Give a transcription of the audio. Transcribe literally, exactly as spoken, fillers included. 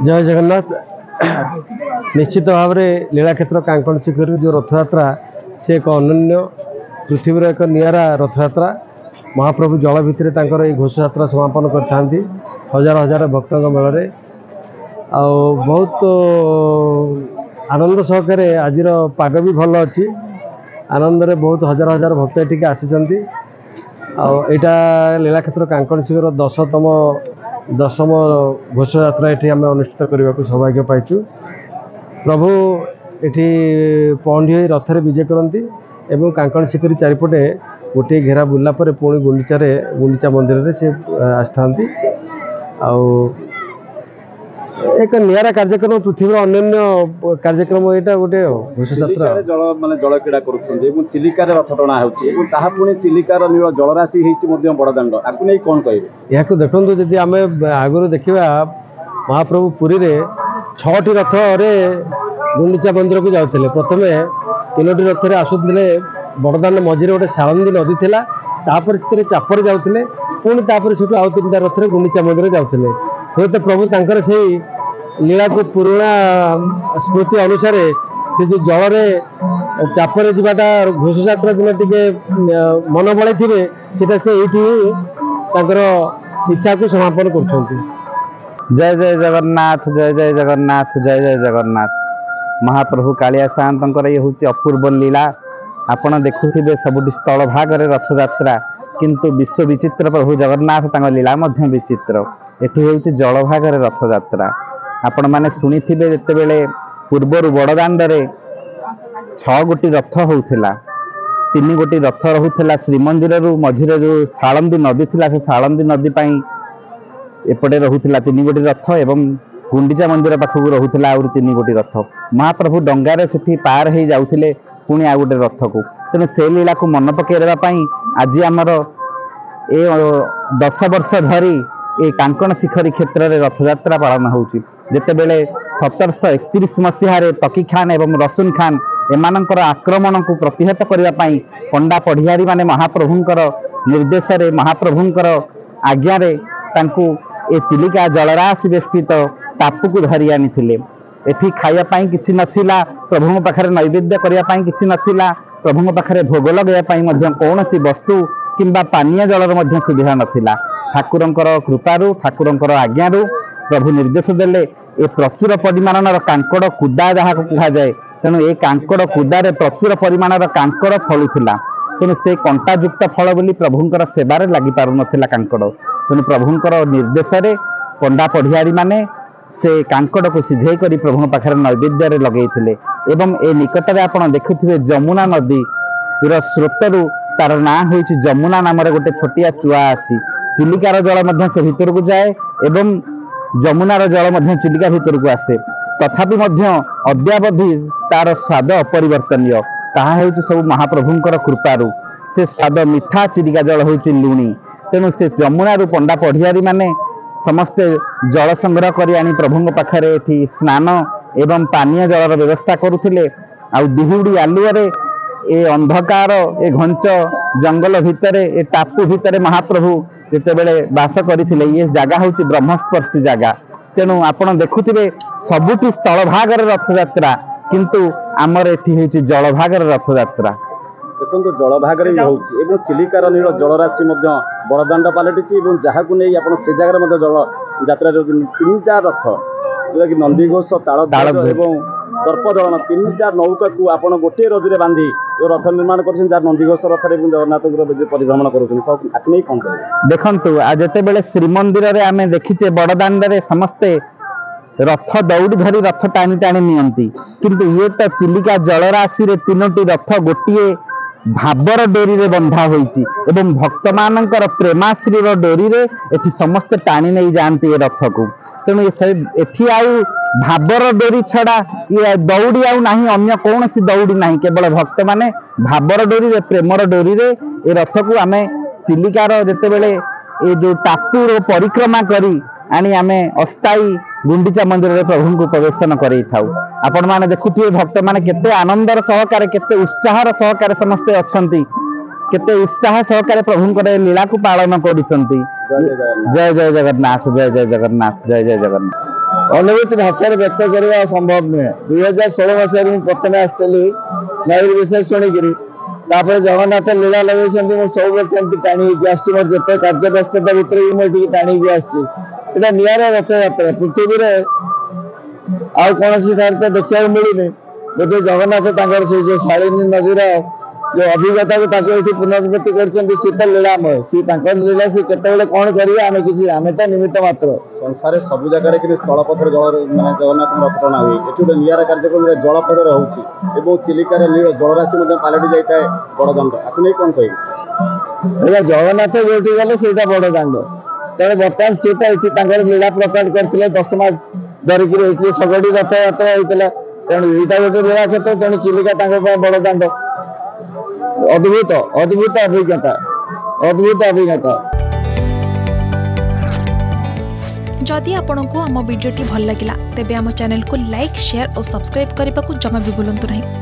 जय जगन्नाथ। निश्चित भाव में लीलाक्षेत्र कांकण शिखर जो रथयात्रा से एक अनन्य पृथ्वीर एक निरा रथयात्रा। महाप्रभु जल भितर घोष यात्रा समापन करते हजार हजार भक्त मेल आ बहुत आनंद सहकारे आज पाग भी भल अच्छी आनंद रे बहुत हजार हजार भक्त ये आसी आईटा लीलाक्षेत्र कांकण शिखर दशतम दशम घोष यात्रा ये आम अनुष्ठित करने को सौभाग्य पाइचु। प्रभु ये पहंडी रथरे विजय करती एवं कांकण शिखर चारिपटे गोटे घेरा बुला पर पुणी गुंडीचार गुंडीचा मंदिर में सी आसता एक निरा कार्यक्रम पृथ्वी अनन्य कार्यक्रम यहाँ गोटे घोष यात्रा जल मान जल क्रीड़ा कर चिलिकार रथ टणा होनी चिलिकार नील जलराशि बड़दाण्ड आपको नहीं कौन कहे या देखो जब आम आगुरी देखा महाप्रभु पुरी रे छटी रथ गुंडीचा मंदिर को जाते प्रथम तीनो रथ आसुले बड़दाण्ड मझे गोटे सारंदी नदी थी तापर से चापर जाते पुणी तापर से आउ तीन रथ गुंडीचा मंदिर जाते हूँ तो प्रभु तंकर से लीला को पुराणा स्मृति अनुसार से जो जल चापर जाटा घोष यात्रा दिन टे मन बड़े थे सीटा से इच्छा को समापन कर। जय जय जगन्नाथ जय जय जगन्नाथ जय जय जगन्नाथ। महाप्रभु कालिया साहंतर ये हूँ अपूर्व लीला। आपण देखुथिबे सबुठी स्थल भाग रथ यात्रा किंतु विश्व विचित्र प्रभु जगन्नाथ तांग लीला मध्य विचित्र। एठी होउछि जल भाग रथ यात्रा। आपण माने सुनिथिबे जेते बेले पूर्वर बड़दाण्ड रे छह गोटी रथ होउथिला तीन गोटी रथ रहुथिला श्रीमंदिर रु मझिरे जो साळंदी नदी थिला से साळंदी नदी पई एपटे रहुथिला तीन गोटी रथ एवं गुंडीचा मंदिर पाखकु रहुथिला आउर तीन गोटी रथ। महाप्रभु डंगारे सेठी पार हे जाउथिले पुणी आ गोटे रथ को तेणु से लीला को मन पकईदेवाई आज आमर ए दस वर्ष धरी ए कांकण शिखरी क्षेत्र में रथयात्रा पालन होउची। जेते बेले सतरश एकतीस मसीह तकी खान एवं रसून खान एमानंकर आक्रमण को प्रतिहत करने पंडा पढ़ियारी माने महाप्रभुंकर निर्देश रे महाप्रभुंकर आज्ञा रे तांकु ए चिलिका जलराशि बेष्टित टापू को धरी आनी थिले। एठी खाया पाई किछि नथिला प्रभु पाखरे नैवेद्य करिया पाई किछि नथिला प्रभु पाखरे भोग लगैया पाई मध्य कौनसी वस्तु किंबा पानीय जलर मध्य सुविधा नथिला। ठाकुरंकर कृपारु ठाकुरंकर आज्ञारु प्रभु निर्देश देले ए प्रचुर परिमाणर कांकड़ कुदा जहाँ को कहा जाए तेणु ए कांकड़ कुदारे प्रचुर परिमाणर कांकड़ फलुथिला तेणु से कंटायुक्त फल बोली प्रभुंकर सेवारे लागि पारु नथिला कांकड़ तेणु प्रभुंकर निर्देश रे पंडा पढ़ियारी माने से कांकड़ को सिझे करी प्रभु पाखरे नैवेद्य लगे एवं ए निकट में आपड़ देखुथिबे जमुना नदी स्रोतरु तार ना होइछि जमुना नाम गोटे छोटिया चुआ अच्छी चिलिकार जल मध्य से भितर को जाए एवं जमुनार जल मध्य चिलिका भितर को आसे तथापि मध्य अद्यावधि तार स्वाद अपरिवर्तनीय ताहा हेउछि सब महाप्रभुंकर कृपारु से स्वाद मिठा चिलिका जल होइछि लुणी तेणु से जमुनारू पंडा पढ़ियारी माने समस्ते जल संग्रह करी आनी प्रभु पाखरे एठी स्नान एवं पानीय जलर व्यवस्था करुथिले। आउ दिहुड़ी आलुअरे ए अंधकार ए घंच जंगल भितरे ए टापू भितरे महाप्रभु जेते बेले वास करथिले ये जगह होची ब्रह्मस्पर्शी जगह तेणु आपण देखुथिबे सबुठी स्थल भाग रथ यात्रा किंतु आमर एठी होची जल भाग रथ यात्रा। देखो जल भाग में चिलिकार नील जलराशि बड़दाण्ड पलटि जहाँ को नहीं आप से जगह जल यात्रा तीन टा रथ जोटा कि नंदीघोष ताल एवं दर्पदलन तीन टा नौका को आप गोटे रजुरे बांधी जो रथ निर्माण कर नंदीघोष रथ जगन्नाथ परिभ्रमण कर देखु आते बेले श्रीमंदिर में आम देखीचे बड़दाण्ड रे समस्ते रथ दौड़ी धरी रथ टाणी टाणी नियंती किंतु ये तो चिलिका जलराशि रे तीनोटी रथ गोटे भावर डोरी रे बंधा होईची एवं भक्त मानकर प्रेमाश्रीर डोरी रे एठी समस्त टाणी नहीं जाती ये रथ को तेणु एठी आउ भावर डोरी छड़ा ये दौड़ी आउ नाही अन्य कौन सी दौड़ी नाही केवल भक्त माने भावर डोरी रे प्रेमर डोरी रे ये रथ को आमे चिलिकार जेते बेले ये जो टापू रो परिक्रमा करी आनी आमे अस्थायी गुंडीचा मंदिर रे प्रभु को प्रवेशन करई थाउ। आपण माने देखुथिबे भक्त माने केते आनंदर सहकारे केते उत्साहर सहकारे समस्ते अछंती केते उत्साह सहकारे प्रभुंकर लीला को पालन करिसंती। जय जय जगन्नाथ जय जय जगन्नाथ जय जय जगन्नाथ। अनुभूति भाषा व्यक्त करवा संभव नुहे दुई हजार षोल मसीह प्रथम आसती नईर विषय शुणिकी जगन्नाथ लीला लगे सब टाणी आसती मोर जिते कार्य व्यस्तता भितर भी मुझे टाणी आसटा निरा रथ यात्रा पृथ्वी में आउ कौन ठार देखा मिलूनी बोधे जगन्नाथ से जो शालिनी नदीर जो अभिज्ञता को ये पुनर्वृत्ति कर लीलामय सी लीला सी केत कौन करेंगे आम किसी आम तो निमित्त मात्र संसार सब जगह कि स्थलपथर जल मैं जगन्नाथ रथ टଣା हुए ये गोटे निरा कार्यक्रम जलपथ रोचे चिलिकार नील जलराशि पलटि जाए बड़दाण्ड आपको नहीं कौन कह जगन्नाथ जो गले से बड़दाण्ड तेरे बर्तमान सीटा लीला प्रकट करते दस मास धरिकी सगड़ी रथ यात्रा होता तेणु यहाँ गोटे लीला क्षेत्र तेणु चिलिका बड़दाण्ड अद्भुत अद्भुत अभिज्ञता अद्भुत अभिज्ञता जदि आपंक आम भिडी भल लगा तेब आम चैनल को लाइक शेयर और सब्सक्राइब करने को जमा भी भूलु नहीं।